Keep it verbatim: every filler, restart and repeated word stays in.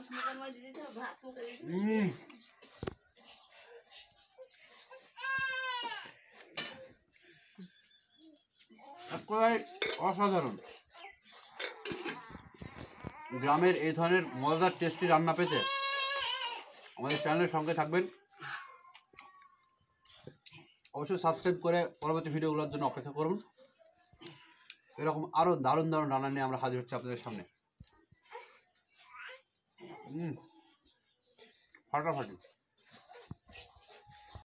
অসাধারণ। গ্রামের এই ধরনের মজাদার টেস্টি রান্না পেতে আমাদের চ্যানেলের সঙ্গে থাকবেন। অবশ্যই সাবস্ক্রাইব করে পরবর্তী ভিডিওগুলোর জন্য অপেক্ষা করুন। এরকম আরও দারুণ দারুণ রান্না নিয়ে আমরা হাজির হচ্ছি আপনাদের সামনে। হুম ফাটাফাটি।